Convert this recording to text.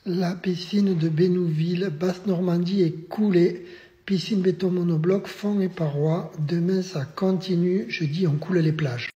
La piscine de Bénouville, Basse-Normandie est coulée. Piscine béton monobloc, fond et parois. Demain ça continue. Jeudi on coule les plages.